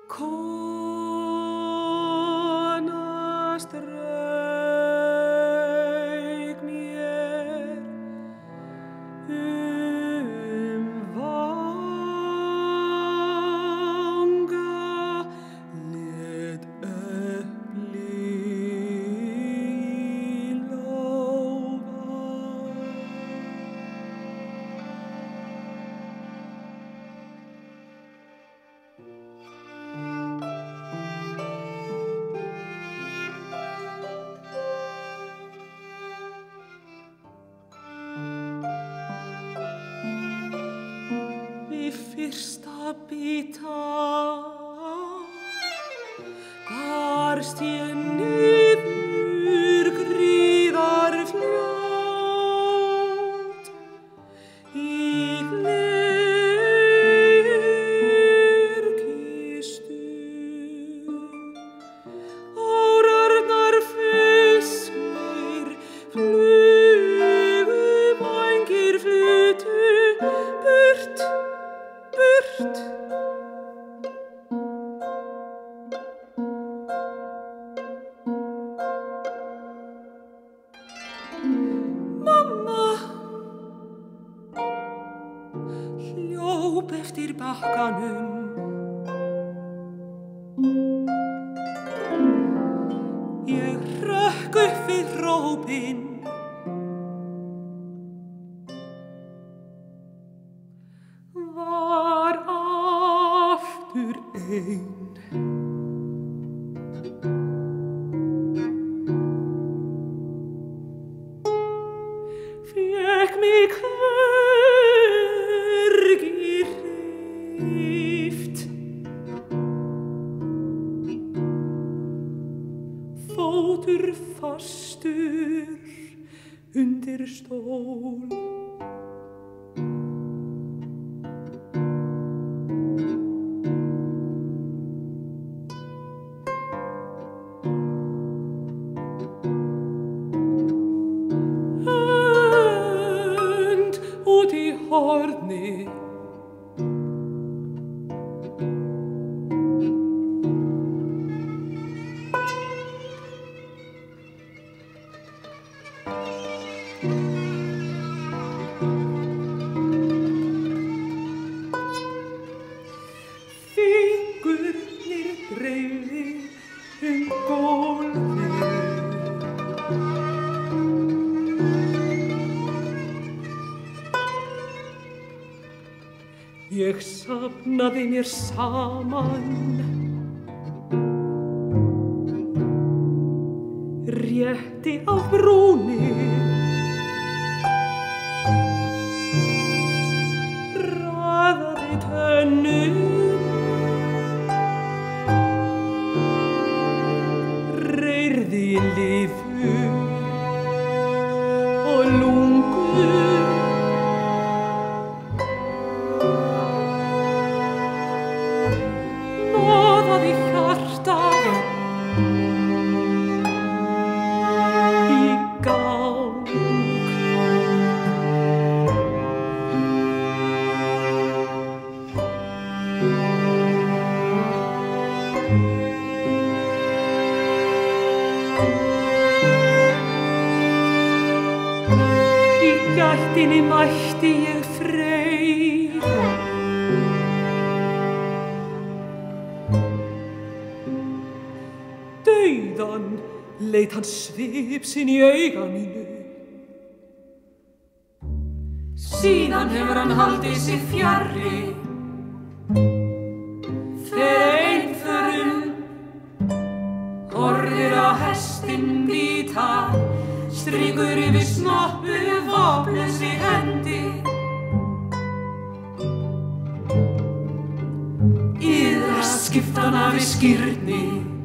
Kona strauk mér vanga, lét epli í lófa. Í fyrsta bita barst ég niður gríðarfljót í glerkistu. Árarnar fiskir flugu, vængir flutu burt, burt. Mamma hljóp eftir bakkanum. Ég hrökk upp við hrópin. Var aftur ein. Fékk mig hvergi hreyft. Fótur fastur undir stól. Önd út í horni. Fingurnir dreifði gólfið. Ég safnaði mér saman, rétti á brúnir, raðaði tönnum, reyrði lifur og lungur. Noðaði hjartað í gang. Í gættinni mætti ég Freyr. Dauðan leit hann svip sinn í auga mínu. Síðan hefur hann haldið sig fjarri. Þegar einförum horfir á hestinn bíta, strýkur yfir snoppu vopnlausri hendi. Iðrast skiptana við skírni.